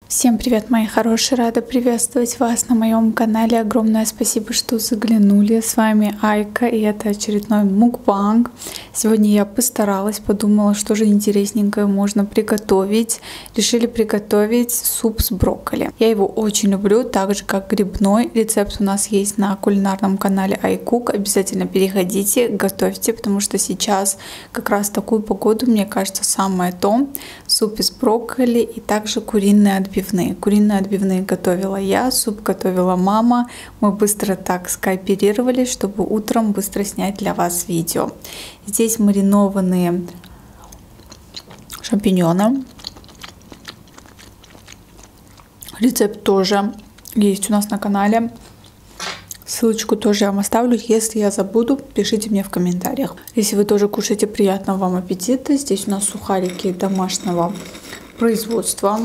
Всем привет, мои хорошие! Рада приветствовать вас на моем канале. Огромное спасибо, что заглянули. С вами Айка, и это очередной мукбанг. Сегодня я постаралась, подумала, что же интересненькое можно приготовить. Решили приготовить суп с брокколи. Я его очень люблю, так же как грибной. Рецепт у нас есть на кулинарном канале iCook. Обязательно переходите, готовьте, потому что сейчас как раз такую погоду, мне кажется, самое то. Суп из брокколи и также куриные отбивные. Куриные отбивные готовила я, суп готовила мама. Мы быстро так скооперировались, чтобы утром быстро снять для вас видео. Здесь маринованные шампиньоны. Рецепт тоже есть у нас на канале. Ссылочку тоже я вам оставлю. Если я забуду, пишите мне в комментариях. Если вы тоже кушаете, приятного вам аппетита. Здесь у нас сухарики домашнего производства.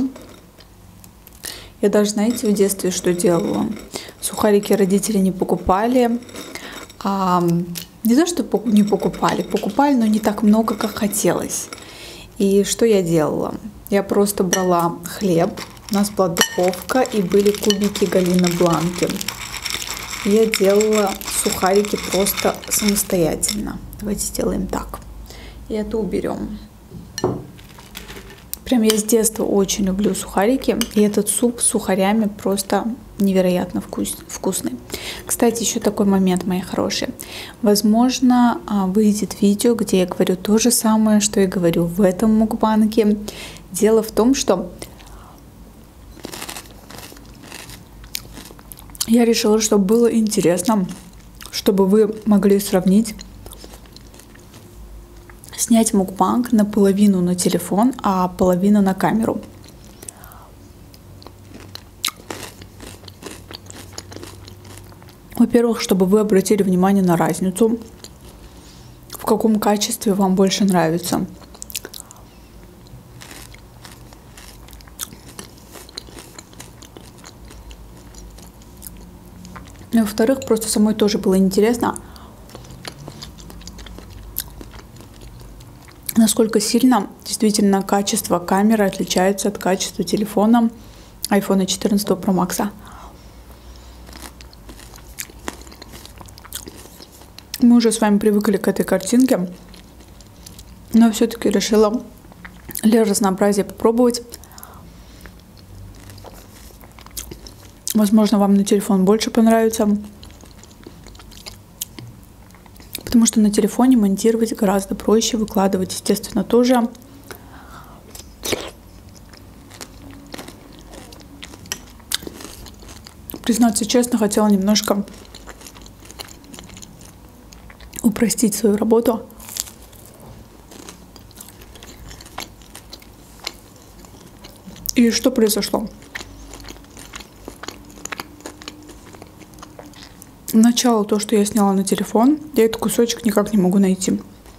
Я даже, знаете, в детстве что делала? Сухарики родители не покупали. Не то, что не покупали. Покупали, но не так много, как хотелось. И что я делала? Я просто брала хлеб. У нас была духовка и были кубики Галины Бланки. Я делала сухарики просто самостоятельно. Давайте сделаем так. И это уберем. Прям я с детства очень люблю сухарики. И этот суп с сухарями просто невероятно вкусный. Кстати, еще такой момент, мои хорошие. Возможно, выйдет видео, где я говорю то же самое, что я говорю в этом мукбанге. Дело в том, что я решила, чтобы было интересно, чтобы вы могли сравнить. Снять мукбанг наполовину на телефон, а половину на камеру. Во-первых, чтобы вы обратили внимание на разницу, в каком качестве вам больше нравится. И во-вторых, просто самой тоже было интересно, насколько сильно действительно качество камеры отличается от качества телефона iPhone 14 Pro Max. Мы уже с вами привыкли к этой картинке, но все-таки решила для разнообразия попробовать. Возможно, вам на телефон больше понравится. Потому что на телефоне монтировать гораздо проще, выкладывать, естественно, тоже. Признаться честно, хотела немножко упростить свою работу. И что произошло? Начало то, что я сняла на телефон, я этот кусочек никак не могу найти.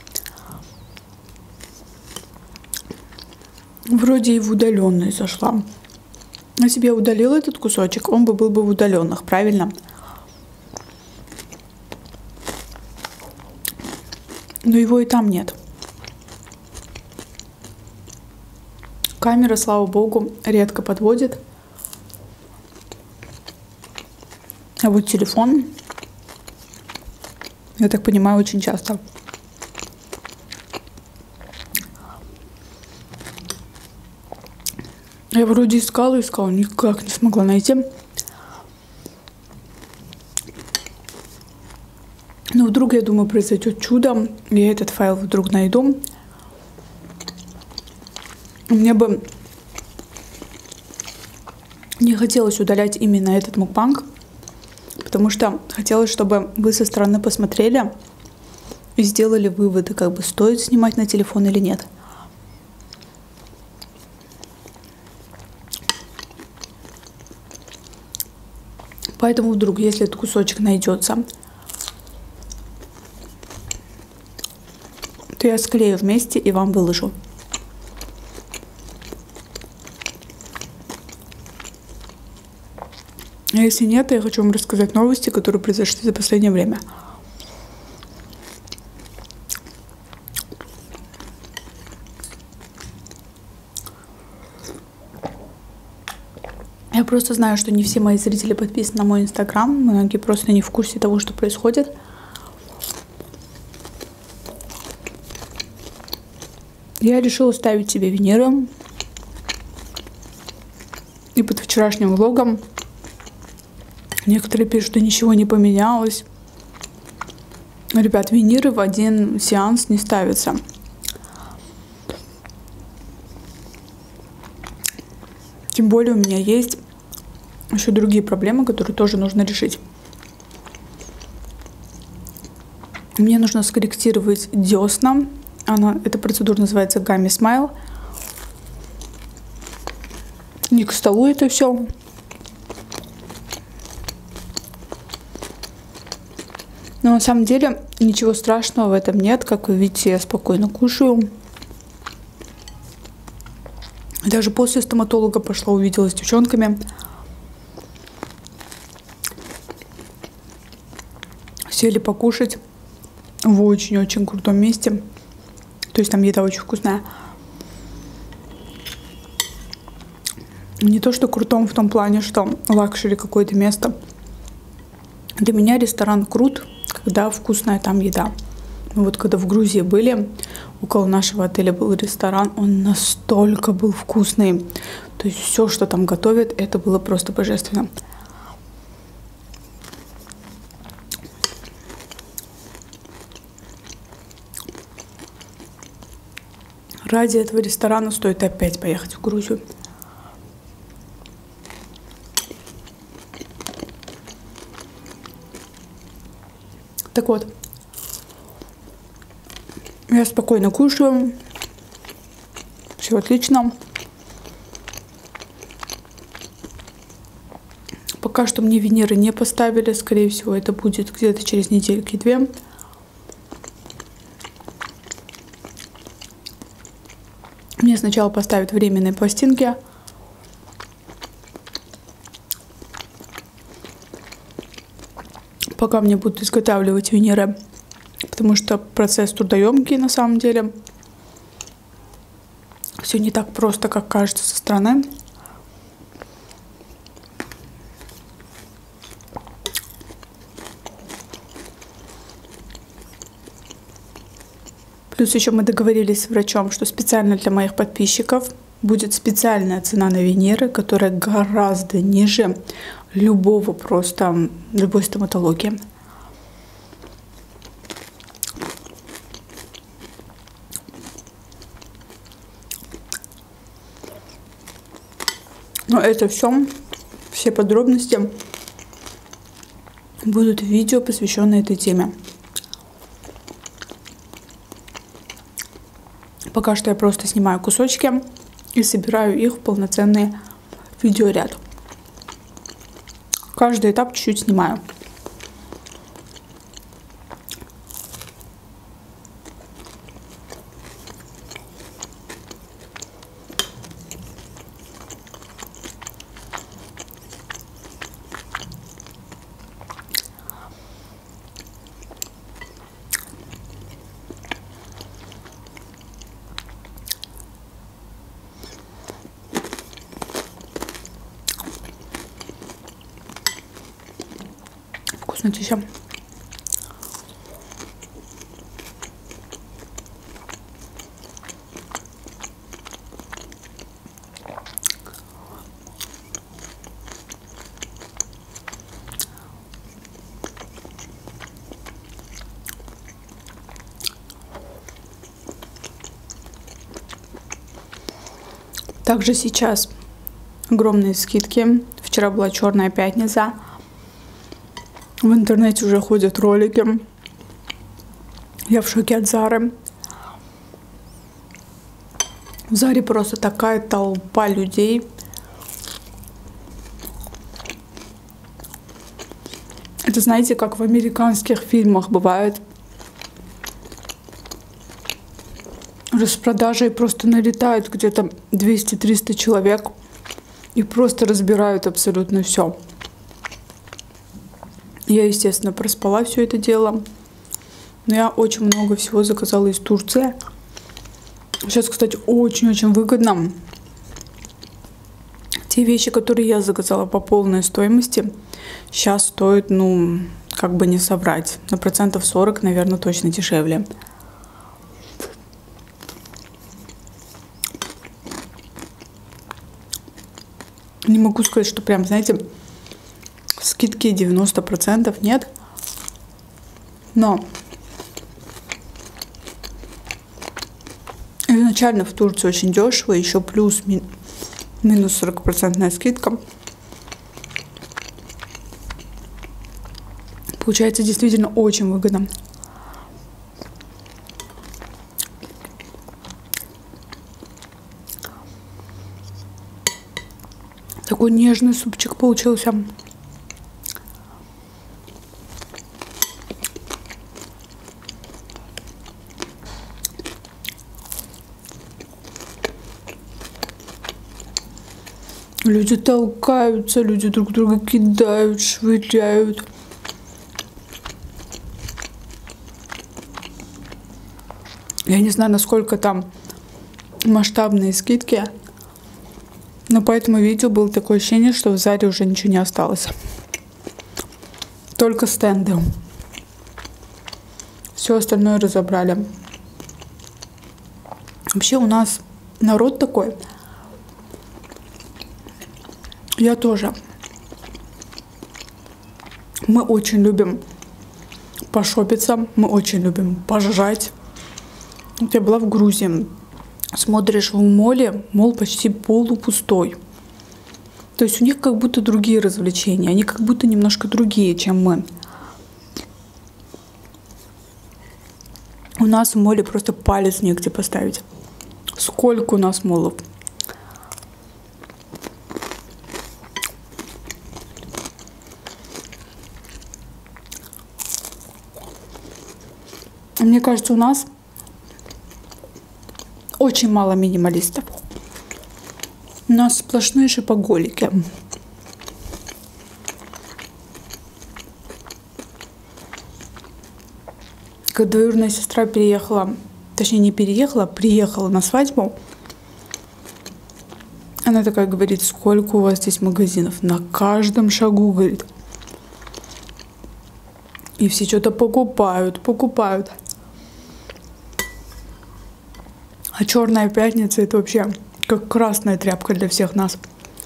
Вроде и в удаленные зашла. Если бы я удалила этот кусочек, он бы был бы в удаленных, правильно? Но его и там нет. Камера, слава богу, редко подводит. А вот телефон, я так понимаю, очень часто. Я вроде искала, никак не смогла найти. Но вдруг, я думаю, произойдет чудо. Я этот файл вдруг найду. Мне бы не хотелось удалять именно этот мукбанг. Потому что хотелось, чтобы вы со стороны посмотрели и сделали выводы, как бы стоит снимать на телефон или нет. Поэтому вдруг, если этот кусочек найдется, то я склею вместе и вам выложу. А если нет, то я хочу вам рассказать новости, которые произошли за последнее время. Я просто знаю, что не все мои зрители подписаны на мой инстаграм. Многие просто не в курсе того, что происходит. Я решила ставить себе Венеру. И под вчерашним влогом некоторые пишут, что ничего не поменялось. Ребят, Венеры в один сеанс не ставятся. Тем более у меня есть еще другие проблемы, которые тоже нужно решить. Мне нужно скорректировать десна. Эта процедура называется Gummy Smile. Не к столу это все. Но на самом деле ничего страшного в этом нет. Как вы видите, я спокойно кушаю. Даже после стоматолога пошла, увиделась с девчонками. Сели покушать в очень-очень крутом месте. То есть там еда очень вкусная. Не то, что крутом в том плане, что лакшери какое-то место. Для меня ресторан крут, когда вкусная там еда. Вот когда в Грузии были, около нашего отеля был ресторан, он настолько был вкусный. То есть все, что там готовят, это было просто божественно. Ради этого ресторана стоит опять поехать в Грузию. Так вот, я спокойно кушаю, все отлично. Пока что мне Венеры не поставили, скорее всего, это будет где-то через недельки-две. Мне сначала поставят временные пластинки. Пока мне будут изготавливать Венеры, потому что процесс трудоемкий на самом деле. Все не так просто, как кажется со стороны. Плюс еще мы договорились с врачом, что специально для моих подписчиков будет специальная цена на Венеры, которая гораздо ниже любой стоматологии. Но это все подробности будут в видео, посвященные этой теме. Пока что я просто снимаю кусочки и собираю их в полноценный видеоряд. Каждый этап чуть-чуть снимаю. Вкуснотища. Также сейчас огромные скидки. Вчера была Черная пятница. В интернете уже ходят ролики. Я в шоке от Зары. В Заре просто такая толпа людей. Это, знаете, как в американских фильмах бывает. Распродажи просто налетают где-то 200-300 человек и просто разбирают абсолютно все. Я, естественно, проспала все это дело. Но я очень много всего заказала из Турции. Сейчас, кстати, очень-очень выгодно. Те вещи, которые я заказала по полной стоимости, сейчас стоят, ну, как бы не соврать, на 40%, наверное, точно дешевле. Не могу сказать, что прям, знаете, скидки 90% нет. Но изначально в Турции очень дешево, еще плюс-минус 40% скидка. Получается действительно очень выгодно. Такой нежный супчик получился. Люди толкаются, люди друг друга кидают, швыряют. Я не знаю, насколько там масштабные скидки, но по этому видео было такое ощущение, что в зале уже ничего не осталось. Только стенды. Все остальное разобрали. Вообще у нас народ такой. Я тоже. Мы очень любим пошопиться, мы очень любим пожрать. Вот я была в Грузии. Смотришь в моле, мол почти полупустой. То есть у них как будто другие развлечения, они как будто немножко другие, чем мы. У нас в моле просто палец негде поставить. Сколько у нас молов? Мне кажется, у нас очень мало минималистов. У нас сплошные шопоголики. Когда двоюродная сестра переехала, точнее не переехала, приехала на свадьбу, она такая говорит: сколько у вас здесь магазинов? На каждом шагу, говорит. И все что-то покупают. А Черная пятница — это вообще как красная тряпка для всех нас.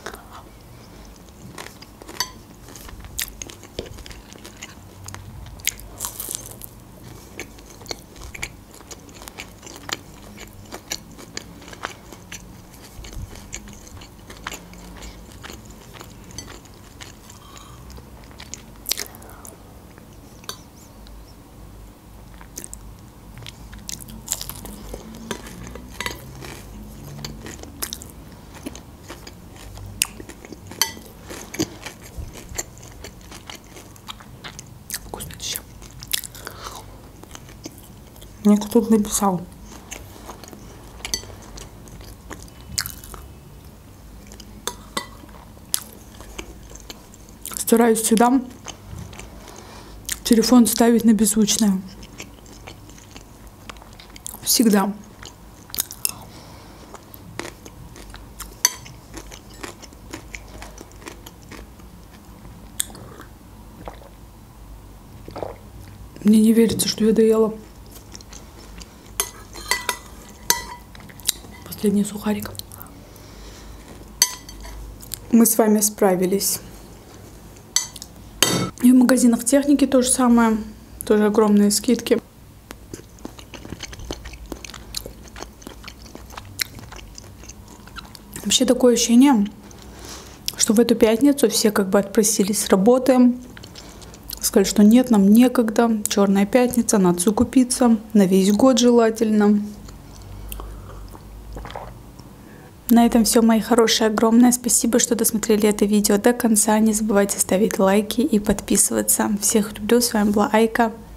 Мне кто-то написал: стараюсь всегда телефон ставить на беззвучное. Всегда. Мне не верится, что я доела последний сухарик. Мы с вами справились. И в магазинах техники то же самое. Тоже огромные скидки. Вообще такое ощущение, что в эту пятницу все как бы отпросились с работы. Сказали, что нет, нам некогда. Черная пятница, надо закупиться. На весь год желательно. На этом все, мои хорошие. Огромное спасибо, что досмотрели это видео до конца. Не забывайте ставить лайки и подписываться. Всех люблю. С вами была Айка.